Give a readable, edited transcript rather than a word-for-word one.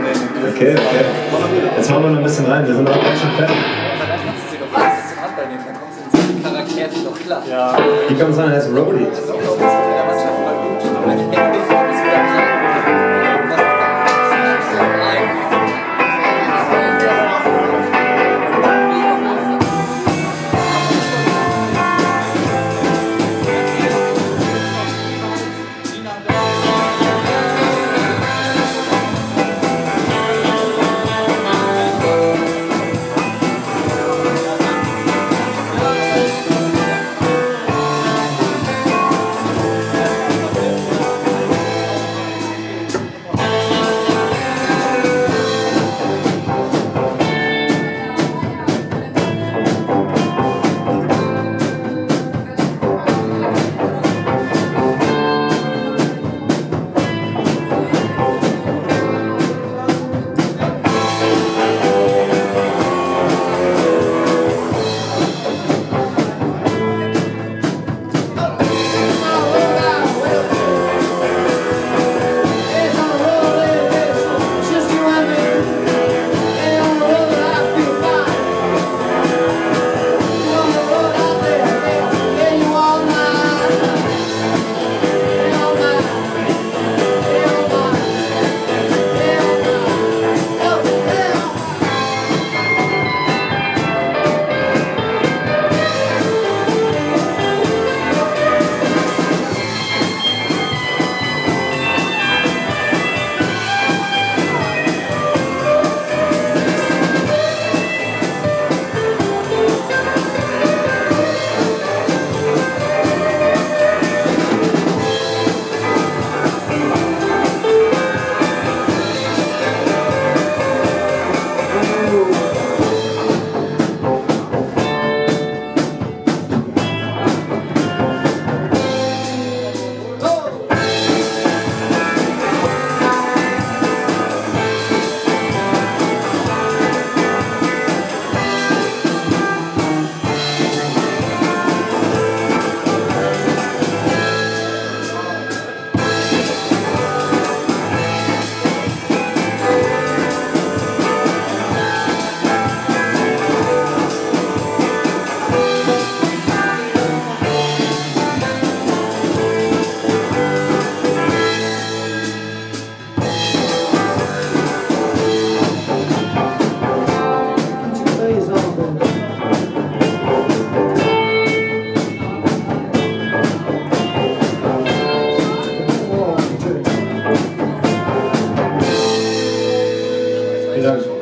Okay, okay. Jetzt hauen wir noch ein bisschen rein, wir sind auch gleich schon fertig. Danach kannst du sie doch ein bisschen Handball nehmen, dann kommst du ins Charakter doch klar. Ja. Hier kommt es an, er heißt Rody. Das ist auch, glaube ich, mit der Mannschaft mal gut. Aber ich denke, das ist wieder klar. Vielen Dank.